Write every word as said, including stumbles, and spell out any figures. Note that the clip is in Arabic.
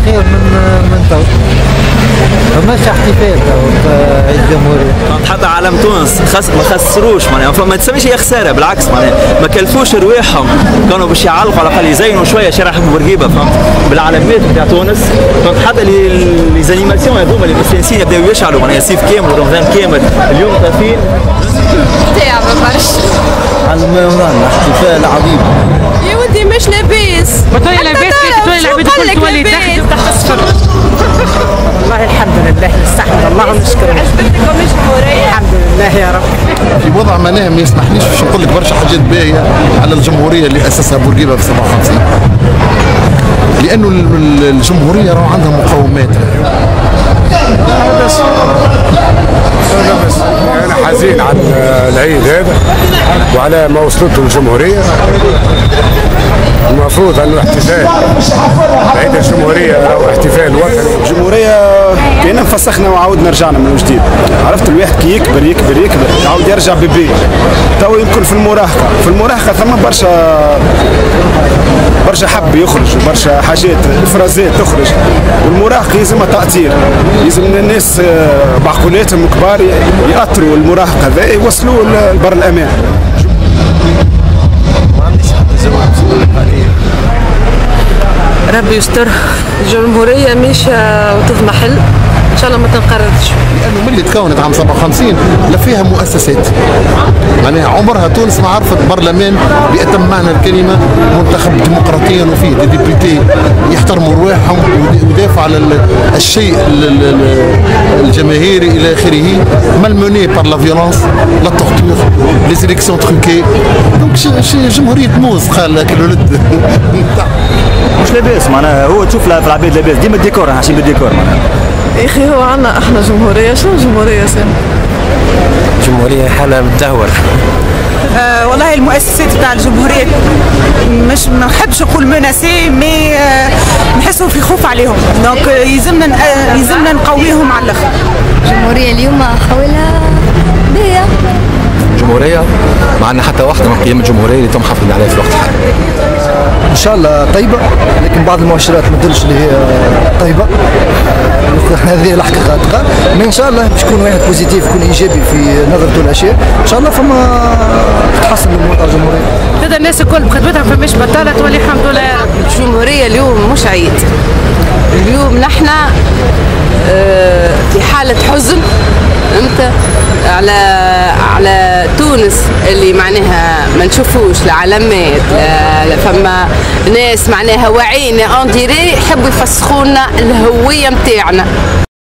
خير من من تو. فماش احتفال تو عيد الجمهورية. حتى عالم تونس خس ما خسروش معناها، فما تسميش هي خساره، بالعكس معناها ما كلفوش رواحهم، كانوا باش يعلقوا على الاقل يزينوا شويه شارع حكم بورقيبه فهمت بالعلامات نتاع تونس، فهمت حتى لي زانيماسيون هذوما اللي مستانسين يبداو يشعلوا معناها سيف كامل ورمضان كامل اليوم طافين تاع برشا على ما ورانا احتفال عظيم. يا ودي مش لاباس بطولة لاباس كي تولي العباد الكل تولي تحت تحت الصفر. والله الحمد لله نستحمد الله ونشكره. عجبتكم الجمهورية؟ الحمد لله يا رب. في وضع معناها ما يسمحليش باش نقول لك برشا حاجات باهيه على الجمهوريه اللي اسسها بورقيبه في سبعة وخمسين، لانه الجمهوريه راه عندها مقومات. هذا بس هذا بس انا حزين على العيد هذا وعلى ما وصلته الجمهوريه. المفروض انه احتفال عيد الجمهوريه او احتفال وطني. الجمهوريه كأننا فسخنا وعاودنا رجعنا من جديد، عرفت الواحد كي يكبر يكبر يكبر يعاود يرجع بيبي. تو يمكن في المراهقه، في المراهقه ثم برشا برشا حب يخرج وبرشا حاجات افرازات تخرج، والمراهقه يلزمها تاثير، يلزم الناس بعقولاتهم كبار ياثروا المراهقه هذا يوصلوه لبر الامان. ربي يستر. الجمهورية ماشية وتضمحل ان شاء الله ما تنقرضش، لانه ملي تكونت عام سبعة وخمسين لا فيها مؤسسات، معناها عمرها تونس ما عرفت برلمان بأتم معنى الكلمه منتخب ديمقراطيا وفيه دي ديبيتي يحترموا رواحهم ويدافعوا على الشيء الجماهيري الى اخره، مالموني بار لا فيولونس لا تورتور لي سيليكسيون تروكي. دونك جمهوريه موز قال لك الولد مش لاباس معناها. هو تشوف في العباد لاباس ديما الديكور عايشين بالديكور معناها. يا اخي هو عندنا احنا جمهورية، شنو جمهورية سام؟ جمهورية حالة متدهور. آه والله المؤسسات تاع الجمهورية مش ما نحبش نقول مناسي مي آه نحسوا في خوف عليهم، دونك يلزمنا آه يلزمنا نقويهم على الاخر. الجمهورية اليوم حولها بيا جمهورية ما عندنا حتى واحدة من قيم الجمهورية اللي تم حافظين عليها في الوقت الحالي. ان شاء الله طيبة، لكن بعض المؤشرات ما تدلش اللي هي طيبة. هذه الحقيقة ما ان شاء الله باش يكون واحد بوزيتيف، يكون ايجابي في نظرته الاشياء، ان شاء الله فما تحسن الامور تاع الجمهورية. كذا الناس الكل بخدمتها فماش بطالة تولي الحمد لله يا رب. الجمهورية اليوم مش عيد، اليوم نحن في حالة حزن انت على على تونس اللي معناها ما نشوفوش العلامات، فما ناس معناها واعيين اون ديري يحبوا يفسخوا لنا الهوية نتاعنا.